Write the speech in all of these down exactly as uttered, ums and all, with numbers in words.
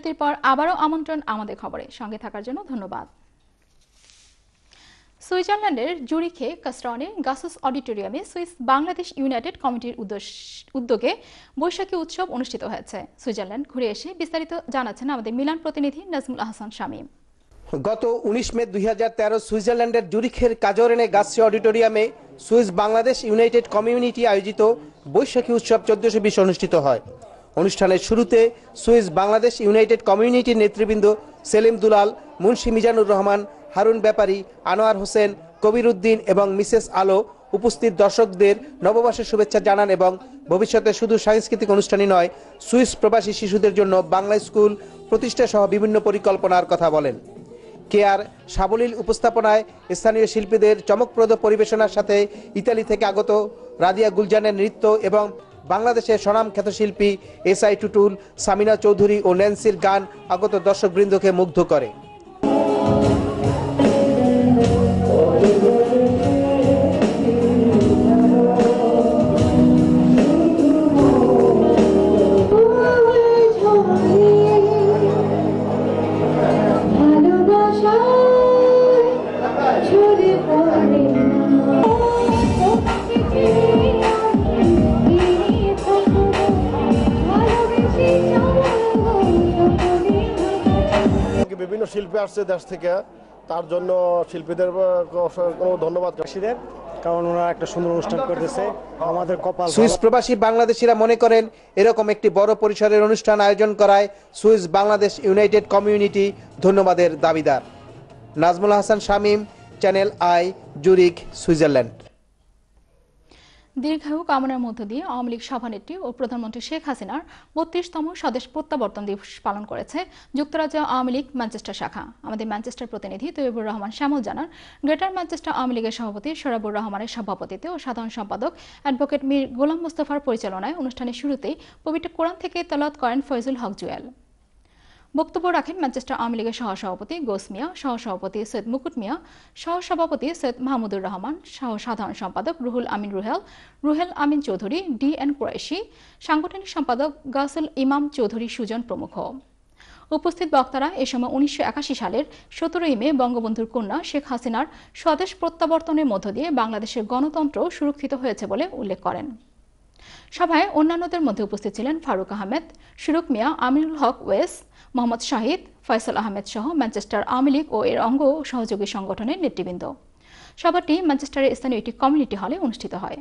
বিরতির পর আবারও আমন্ত্রণ আমাদের খবরে সঙ্গে থাকার জন্য ধন্যবাদ। সুইজারল্যান্ডের জুরিখে কাস্ট্রনে গাসুস অডিটোরিয়ামে সুইস বাংলাদেশ ইউনাইটেড কমিটির উদ্যোগে বৈশাখী উৎসব অনুষ্ঠিত হয়েছে। সুইজারল্যান্ড ঘুরে এসে বিস্তারিত জানাচ্ছেন আমাদের মিলান প্রতিনিধি নাজমুল আহসান শামীম। গত উনিশ মে দুই হাজার তেরো সুইজারল্যান্ডের জুরিখের কাজরেনে গাসি অডিটোরিয়ামে সুইস বাংলাদেশ ইউনাইটেড কমিউনিটি আয়োজিত বৈশাখী উৎসব চোদ্দশো বিশ অনুষ্ঠিত হয়। অনুষ্ঠানের শুরুতে সুইস বাংলাদেশ ইউনাইটেড কমিউনিটির নেতৃবৃন্দ সেলিম দুলাল, মুন্সি মিজানুর রহমান, হারুন ব্যাপারী, আনোয়ার হোসেন, কবির উদ্দিন এবং মিসেস আলো উপস্থিত দর্শকদের নববর্ষের শুভেচ্ছা জানান এবং ভবিষ্যতে শুধু সাংস্কৃতিক অনুষ্ঠানই নয়, সুইস প্রবাসী শিশুদের জন্য বাংলা স্কুল প্রতিষ্ঠা সহ বিভিন্ন পরিকল্পনার কথা বলেন। কেয়ার সাবলীল উপস্থাপনায় স্থানীয় শিল্পীদের চমকপ্রদ পরিবেশনার সাথে ইতালি থেকে আগত রাদিয়া গুলজানের নৃত্য এবং বাংলাদেশের স্বনামখ্যাত শিল্পী এস আই টুটুল, সামিনা চৌধুরী ও ন্যান্সির গান আগত দর্শকবৃন্দকে মুগ্ধ করে। বিভিন্ন শিল্পী আসছে দেশ থেকে, তার জন্য শিল্পীদের ধন্যবাদ প্রেসিডেন্ট, কারণ ওরা একটা সুন্দর অনুষ্ঠান করতেছে। আমাদের কপাল। সুইস প্রবাসী বাংলাদেশিরা মনে করেন এরকম একটি বড় পরিসরের অনুষ্ঠান আয়োজন করায় সুইস বাংলাদেশ ইউনাইটেড কমিউনিটি ধন্যবাদের দাবিদার। Nazmul Hasan Shamim, Channel I, Zurich, Switzerland. দীর্ঘায়ু কামনার মধ্য দিয়ে আওয়ামী লীগ সভানেত্রী ও প্রধানমন্ত্রী শেখ হাসিনার বত্রিশতম স্বদেশ প্রত্যাবর্তন দিবস পালন করেছে যুক্তরাজ্য আওয়ামী লীগ ম্যানচেস্টার শাখা। আমাদের ম্যানচেস্টার প্রতিনিধি তৈয়বুর রহমান শ্যামল জানান, গ্রেটার ম্যানচেস্টার আওয়ামী লীগের সভাপতি সরাবুর রহমানের সভাপতিত্বে ও সাধারণ সম্পাদক অ্যাডভোকেট মীর গোলাম মোস্তফার পরিচালনায় অনুষ্ঠানের শুরুতেই পবিত্র কোরআন থেকে তেলাওয়াত করেন ফয়জুল হক জুয়েল। বক্তব্য রাখেন ম্যানচেস্টার আওয়ামী লীগের সহসভাপতি গোস মিয়া, সহসভাপতি সৈয়দ মুকুট মিয়া, সহসভাপতি সৈয়দ মাহমুদুর রহমান, সহ সাধারণ সম্পাদক রুহুল আমিন রুহেল, রুহেল আমিন চৌধুরী, ডি এন কুরাইশি, সাংগঠনিক সম্পাদক গাসুল ইমাম চৌধুরী সুজন প্রমুখ। উপস্থিত বক্তারা এ সময় উনিশশো একাশি সালের সতেরোই মে বঙ্গবন্ধুর কন্যা শেখ হাসিনার স্বদেশ প্রত্যাবর্তনের মধ্য দিয়ে বাংলাদেশের গণতন্ত্র সুরক্ষিত হয়েছে বলে উল্লেখ করেন। সভায় অন্যান্যদের মধ্যে উপস্থিত ছিলেন ফারুক আহমেদ, শুরুক মিয়া, আমিনুল হক ওয়েস, মোহাম্মদ শাহিদ, ফয়সাল আহমেদ সহ ম্যানচেস্টার আওয়ামী লীগ ও এর অঙ্গ সহযোগী সংগঠনের নেতৃবৃন্দ। সভাটি ম্যানচেস্টারের স্থানীয় একটি কমিউনিটি হলে অনুষ্ঠিত হয়।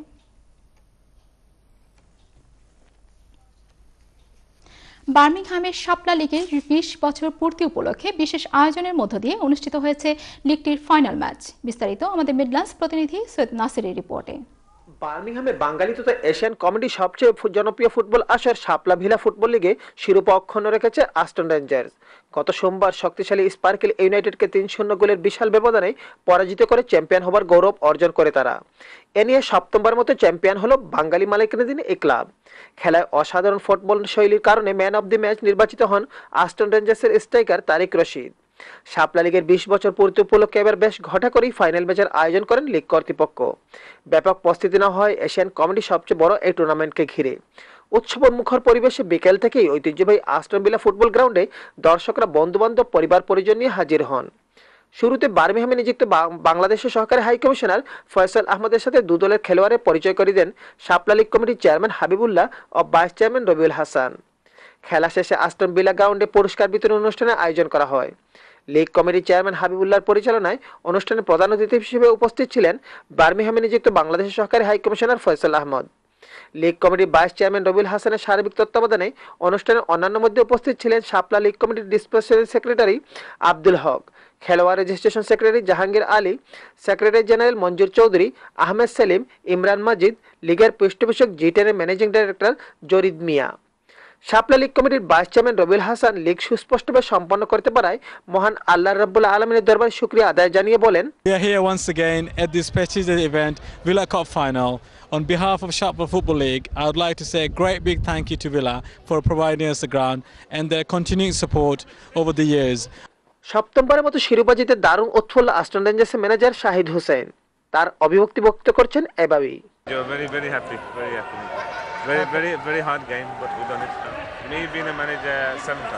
বার্মিংহামের শাপলা লীগের বিশ বছর পূর্তি উপলক্ষে বিশেষ আয়োজনের মধ্য দিয়ে অনুষ্ঠিত হয়েছে লীগটির ফাইনাল ম্যাচ। বিস্তারিত আমাদের মিডল্যান্ডস প্রতিনিধি সৈয়দ নাসিরের রিপোর্টে। বার্মিংহামে বাঙালি তথা এশিয়ান কমিটি সবচেয়ে জনপ্রিয় ফুটবল আসর শাপলা ভিলা ফুটবল লিগে শিরোপা অক্ষুণ্ণ রেখেছে আস্টন রেঞ্জার্স। গত সোমবার শক্তিশালী স্পার্কেল ইউনাইটেডকে তিন শূন্য গোলের বিশাল ব্যবধানে পরাজিত করে চ্যাম্পিয়ন হবার গৌরব অর্জন করে তারা। এ নিয়ে সপ্তমবার মতো চ্যাম্পিয়ন হলো বাঙালি মালিকানাধীন এই ক্লাব। খেলায় অসাধারণ ফুটবল শৈলীর কারণে ম্যান অব দি ম্যাচ নির্বাচিত হন আস্টন রেঞ্জার্সের স্ট্রাইকার তারিক রশিদ। শাপলা লীগের বিশ বছর পূর্তি উপলক্ষে এবার বেশ ঘটা করেই ফাইনাল ম্যাচের আয়োজন করেন লীগ কর্তৃপক্ষ। ব্যাপক প্রস্তুতি নেওয়া হয় এশিয়ান কমিটি সবচেয়ে বড় এই টুর্নামেন্টকে ঘিরে। উৎসবমুখর পরিবেশে বিকেল থেকেই ঐতিহ্যবাহী আস্টন ভিলা ফুটবল গ্রাউন্ডে দর্শকরা বন্ধুবান্ধব পরিবার পরিজন নিয়ে হাজির হন। শুরুতে বার্মিংহামে নিযুক্ত বাংলাদেশের সহকারী হাই কমিশনার ফয়সাল আহমদের সাথে দু দলের খেলোয়াড়ের পরিচয় করে দেন শাপলা লীগ কমিটির চেয়ারম্যান হাবিবুল্লাহ ও ভাইস চেয়ারম্যান রবিউল হাসান। খেলা শেষে আস্টন ভিলা গ্রাউন্ডে পুরস্কার বিতরণ অনুষ্ঠানের আয়োজন করা হয়। লীগ কমিটির চেয়ারম্যান হাবিবুল্লাহর পরিচালনায় অনুষ্ঠানে প্রধান অতিথি হিসেবে উপস্থিত ছিলেন বার্মিংহামে নিযুক্ত বাংলাদেশের সহকারী high commissioner Faisal Ahmed. League কমিটির ভাইস চেয়ারম্যান রবিউল হাসানের সার্বিক তত্ত্বাবধানে অনুষ্ঠানের অন্যান্য মধ্যে উপস্থিত ছিলেন শাপলা লীগ কমিটির ডিসপোজিশন সেক্রেটারি আব্দুল হক, খেলোয়াড় registration secretary Jahangir Ali, secretary general Manjur Chowdhury, Ahmed Selim, Imran Majid, লীগের পৃষ্ঠপোষক জি টেনের managing director Jarid Mia. Shapla league কমিটির vice chairman Rabiul Hasan league সুস্পষ্টভাবে সম্পন্ন করতে পারায় মহান আল্লাহ রাব্বুল আলামিনের দরবারে শুকরিয়া আদায় জানিয়ে বলেন, We are here once again at this prestigious event, Villa Cup final. On behalf of Shapla Football League, I would like to say a great big thank you to Villa for providing us the ground and their continuing support over the years. সপ্তমবারের মতো শিরোপা জিতে দারুণ উৎফুল্ল Aston রেঞ্জার্সের manager Shahid Hossain তার অভিভক্তি ব্যক্ত করছেন এভাবেই। Very very happy, very happy. Very very very hard game, but we done it. Me being a manager seven times.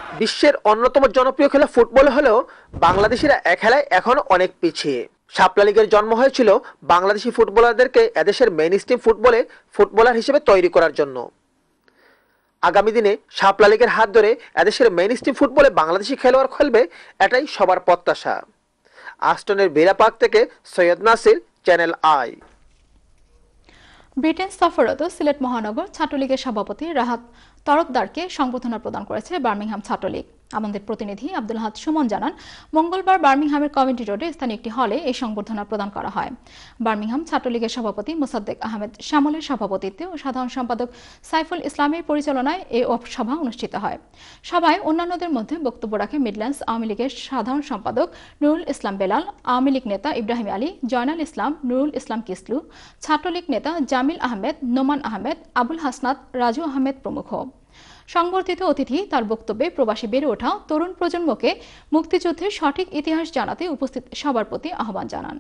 বিশ্বের অন্যতম জনপ্রিয় খেলা ফুটবল হলেও বাংলাদেশিরা এ খেলায় এখনো অনেক পিছিয়ে। শাপলা লীগের জন্ম হয়েছিল বাংলাদেশি ফুটবলারদেরকে এদেশের মেইন স্ট্রিম ফুটবলে ফুটবলার হিসেবে তৈরি করার জন্য। আগামী দিনে শাপলা লীগের হাত ধরে এদেশের মেইন স্ট্রিম ফুটবলে বাংলাদেশি খেলোয়াড় খেলবে, এটাই সবার প্রত্যাশা। আস্টনের ভিলা পার্ক থেকে Syed Nasir, Channel I. Britain সফররত সিলেট মহানগর ছাত্রলীগের সভাপতি রাহাত তরফদারকে সংবর্ধনা প্রদান করেছে বার্মিংহাম ছাত্রলীগ। আমাদের প্রতিনিধি আব্দুল সুমন জানান, মঙ্গলবার বার্মিংহামের কমিউনিটি রোডে স্থানীয় একটি হলে এই সংবর্ধনা প্রদান করা হয়। বার্মিংহাম ছাত্রলীগের সভাপতি মোসাদ্দেক আহমেদ শ্যামলের সভাপতিত্বে ও সাধারণ সম্পাদক সাইফুল ইসলামের পরিচালনায় এই সভা অনুষ্ঠিত হয়। সভায় অন্যান্যদের মধ্যে বক্তব্য রাখে মিডল্যান্ডস আওয়ামী লীগের সাধারণ সম্পাদক নুরুল ইসলাম বেলাল, আওয়ামী লীগ নেতা ইব্রাহিম আলী, জয়নাল ইসলাম, নুরুল ইসলাম কিসলু, ছাত্রলীগ নেতা জামিল আহমেদ, নোমান আহমেদ, আবুল হাসনাত, রাজু আহমেদ প্রমুখ। সংবর্ধিত অতিথি তার বক্তব্যে প্রবাসী বেড়ে ওঠা তরুণ প্রজন্মকে মুক্তিযুদ্ধের সঠিক ইতিহাস জানাতে উপস্থিত সবার প্রতি আহ্বান জানান।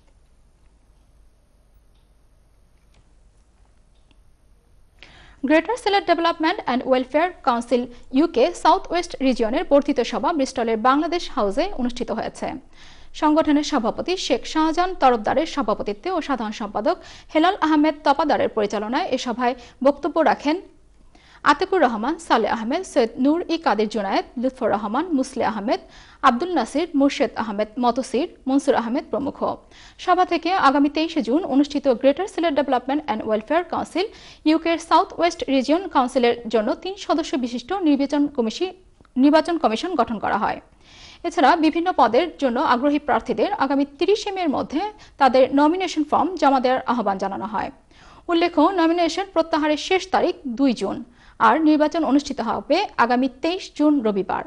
Greater Sylhet Development and Welfare Council UK South West রিজিয়নের বর্ধিত সভা ব্রিস্টলের বাংলাদেশ হাউসে অনুষ্ঠিত হয়েছে। সংগঠনের সভাপতি শেখ শাহজাহান তরফদারের সভাপতিত্বে ও সাধারণ সম্পাদক হেলাল আহমেদ তপাদারের পরিচালনায় এ সভায় বক্তব্য রাখেন আতিকুর রহমান, সালে আহমেদ, সৈয়দ নূর ই কাদের জুনায়েদ, লুৎফর রহমান, মুসলে আহমেদ, আব্দুল নাসির, মুর্শেদ আহমেদ মতসির, মনসুর আহমেদ প্রমুখ। সভা থেকে আগামী তেইশে জুন অনুষ্ঠিত Greater Sylhet Development and Welfare Council ইউকের সাউথ ওয়েস্ট রিজিয়ন কাউন্সিলের জন্য তিন সদস্য বিশিষ্ট নির্বাচন কমিশন নির্বাচন কমিশন গঠন করা হয়। এছাড়া বিভিন্ন পদের জন্য আগ্রহী প্রার্থীদের আগামী তিরিশে মের মধ্যে তাদের নমিনেশন ফর্ম জমা দেওয়ার আহ্বান জানানো হয়। উল্লেখ্য, নমিনেশন প্রত্যাহারের শেষ তারিখ দুই জুন আর নির্বাচন অনুষ্ঠিত হবে আগামী তেইশ জুন রবিবার।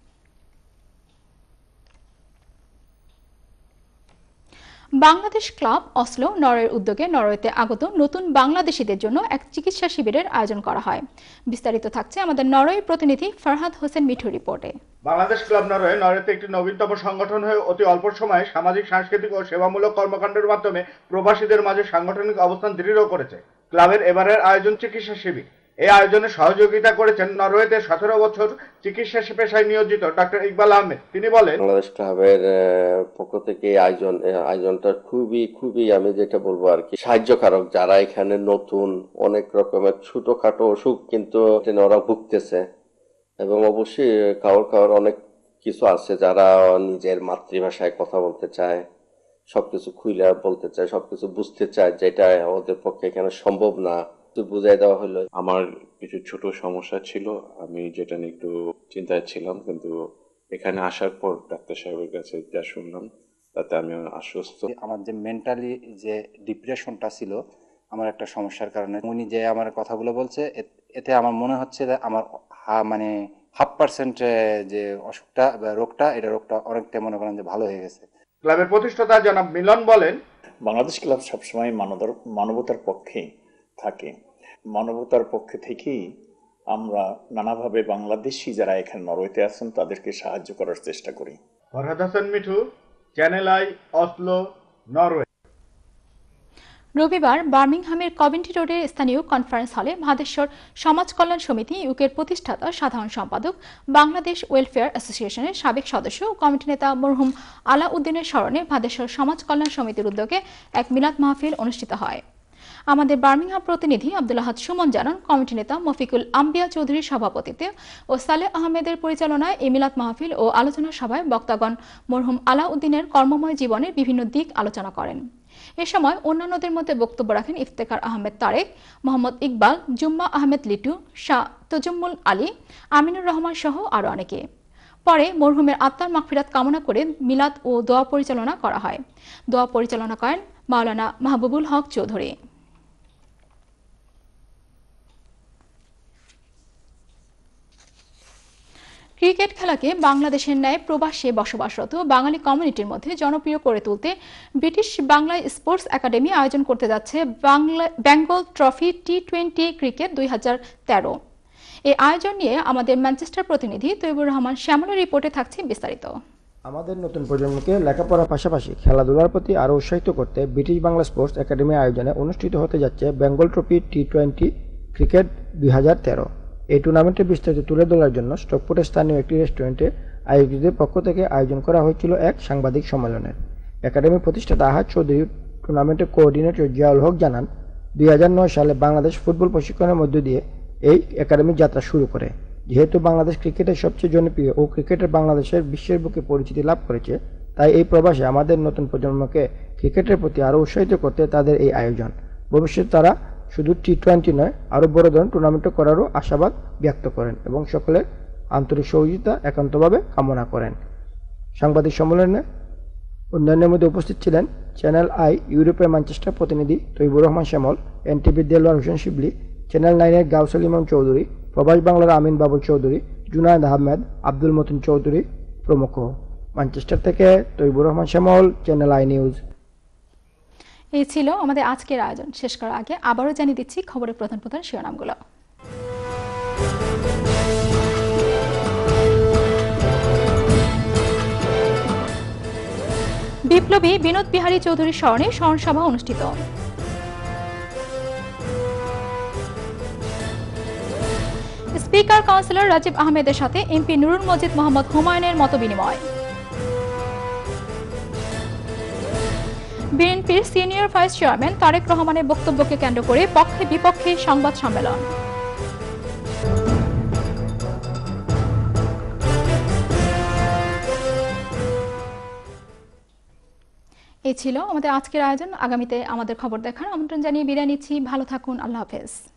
বাংলাদেশ ক্লাব অসলো নরওয়ের উদ্যোগে নরওয়েতে আগত নতুন বাংলাদেশিদের জন্য এক চিকিৎসা শিবিরের আয়োজন করা হয়। বিস্তারিত থাকছে আমাদের নরওয়ে প্রতিনিধি ফরহাদ হোসেন মিঠুর রিপোর্টে। বাংলাদেশ ক্লাব নরওয়ে নরওয়েতে একটি নবীনতম সংগঠন হয়ে অতি অল্প সময়ে সামাজিক, সাংস্কৃতিক ও সেবামূলক কর্মকাণ্ডের মাধ্যমে প্রবাসীদের মাঝে সাংগঠনিক অবস্থান দৃঢ় করেছে। ক্লাবের এবারের আয়োজন চিকিৎসা শিবির। এই আয়োজনে সহযোগিতা করেছেন নরওয়েতে সতেরো বছর চিকিৎসা পেশায় নিয়োজিত ডক্টর ইকবাল আহমেদ। তিনি বলেন, বাংলাদেশ ক্লাবের পক্ষ থেকে আয়োজন আয়োজনটা খুবই খুবই আমি যেটা বলবো আর কি সাহায্যকারক। যারা এখানে নতুন, অনেক রকমের ছোটখাটো অসুখ কিন্তু ওরা ভুগতেছে, এবং অবশ্যই কারোর কারোর অনেক কিছু আছে যারা নিজের মাতৃভাষায় কথা বলতে চায়, সবকিছু খুইলা বলতে চায়, সবকিছু বুঝতে চায়, যেটা ওদের পক্ষে এখানে সম্ভব না। বুঝাই দেওয়া হলো। আমার কিছু ছোট সমস্যা ছিল, আমি যেটা নিয়ে একটু চিন্তায় ছিলাম, কিন্তু এখানে আসার পর ডাক্তার সাহেবের কাছে যা শুনলাম তাতে আমি আশ্বস্ত। আমার যে মেন্টালি যে ডিপ্রেশনটা ছিল আমার একটা সমস্যার কারণে, উনি যে আমার কথাগুলো বলছে এতে আমার মনে হচ্ছে যে আমার মানে হাফ পার্সেন্ট যে অসুখটা বা রোগটা এটা রোগটা অনেকটা মনে করেন যে ভালো হয়ে গেছে। ক্লাবের প্রতিষ্ঠাতা জনাব মিলন বলেন, বাংলাদেশ ক্লাব সবসময় মানবতার মানবতার পক্ষে থাকে। মানবতার পক্ষে থেকেই আমরা নানাভাবে বাংলাদেশি যারা এখানে নরওয়েতে আছেন তাদেরকে সাহায্য করার চেষ্টা করি। Farhad Hasan Mithu, Channel I, Oslo, Norway. রবিবার বার্মিংহামের কমিউনিটি রোডের স্থানীয় কনফারেন্স হলে ভাদেশ্বর সমাজ কল্যাণ সমিতি ইউকের প্রতিষ্ঠাতা সাধারণ সম্পাদক, বাংলাদেশ ওয়েলফেয়ার অ্যাসোসিয়েশনের সাবেক সদস্য ও কমিটি নেতা মরহুম আলাউদ্দিনের স্মরণে ভাদেশ্বর সমাজ কল্যাণ সমিতির উদ্যোগে এক মিলাদ মাহফিল অনুষ্ঠিত হয়। আমাদের বার্মিংহাম প্রতিনিধি আব্দুল সুমন জানান, কমিটি নেতা মফিকুল আম্বিয়া চৌধুরীর সভাপতিত্বে ও সালে আহমেদের পরিচালনায় এই মিলাদ মাহফিল ও আলোচনা সভায় বক্তাগণ মরহুম আলাউদ্দিনের কর্মময় জীবনের বিভিন্ন দিক আলোচনা করেন। এ সময় অন্যান্যদের মধ্যে বক্তব্য রাখেন ইফতেখার আহমেদ তারেক, মোহাম্মদ ইকবাল, জুম্মা আহমেদ লিটু, শাহ তজুম্মুল আলী, আমিনুর রহমান সহ আরও অনেকে। পরে মরহুমের আত্মার মাগফিরাত কামনা করে মিলাদ ও দোয়া পরিচালনা করা হয়। দোয়া পরিচালনা করেন মাওলানা মাহবুবুল হক চৌধুরী। ক্রিকেট খেলাকে বাংলাদেশের ন্যায় প্রবাসে বসবাসরত বাঙালি কমিউনিটির মধ্যে জনপ্রিয় করে তুলতে ব্রিটিশ বাংলা স্পোর্টস একাডেমি আয়োজন করতে যাচ্ছে Bangla Bengal trophy T twenty cricket দুই হাজার তেরো। এই আয়োজন নিয়ে আমাদের ম্যানচেস্টার প্রতিনিধি তৈবুর রহমান শ্যামলের রিপোর্টে থাকছে বিস্তারিত। আমাদের নতুন প্রজন্মকে লেখাপড়ার পাশাপাশি খেলাধুলার প্রতি আরও উৎসাহিত করতে ব্রিটিশ বাংলা স্পোর্টস একাডেমি আয়োজনে অনুষ্ঠিত হতে যাচ্ছে Bengal trophy T twenty cricket দুই হাজার তেরো। এই টুর্নামেন্টের বিস্তারিত তুলে ধরার জন্য স্টকপোর্টের স্থানীয় একটি রেস্টুরেন্টে আয়োজকদের পক্ষ থেকে আয়োজন করা হয়েছিল এক সাংবাদিক সম্মেলনের। একাডেমির প্রতিষ্ঠাতা আহাদ চৌধুরী টুর্নামেন্টের কোঅর্ডিনেটর জিয়াউল হক জানান, দুই হাজার নয় সালে বাংলাদেশ ফুটবল প্রশিক্ষণের মধ্য দিয়ে এই একাডেমির যাত্রা শুরু করে। যেহেতু বাংলাদেশ ক্রিকেটের সবচেয়ে জনপ্রিয় ও ক্রিকেটের বাংলাদেশের বিশ্বের বুকে পরিচিতি লাভ করেছে, তাই এই প্রবাসে আমাদের নতুন প্রজন্মকে ক্রিকেটের প্রতি আরও উৎসাহিত করতে তাদের এই আয়োজন। ভবিষ্যতে তারা শুধু টি টোয়েন্টি নয়, আরও বড় ধরনের টুর্নামেন্ট করারও আশাবাদ ব্যক্ত করেন এবং সকলের আন্তরিক সহযোগিতা একান্তভাবে কামনা করেন। সাংবাদিক সম্মেলনে অন্যান্যের মধ্যে উপস্থিত ছিলেন চ্যানেল আই ইউরোপের ম্যানচেস্টার প্রতিনিধি তৈবুর রহমান শ্যামল, এনটিভির দেলোয়ার হোসেন শিবলি, চ্যানেল নাইনের গাউসুল ইমাম চৌধুরী, প্রবাস বাংলার আমিন বাবুল চৌধুরী, জুনায়েদ আহমেদ, আব্দুল মতিন চৌধুরী প্রমুখ। ম্যানচেস্টার থেকে Taibur Rahman Shyamal, Channel I News. এই ছিল আমাদের আজকের আয়োজন। শেষ করার আগে আবারও জানিয়ে দিচ্ছি খবরের প্রধান প্রধান শিরোনামগুলো। বিপ্লবী বিনোদ বিহারী চৌধুরীর স্মরণে স্মরণ সভা অনুষ্ঠিত। স্পিকার কাউন্সিলর রাজীব আহমেদের সাথে এমপি নুরুল মজিদ মোহাম্মদ হুমায়ুনের মতবিনিময়। বিএনপির সিনিয়র ভাইস চেয়ারম্যান তারেক রহমানের বক্তব্যকে কেন্দ্র করে পক্ষে বিপক্ষে সংবাদ সম্মেলন। এই ছিল আমাদের আজকের আয়োজন। আগামীতে আমাদের খবর দেখার আমন্ত্রণ জানিয়ে বিদায় নিচ্ছি। ভালো থাকুন। আল্লাহ হাফেজ।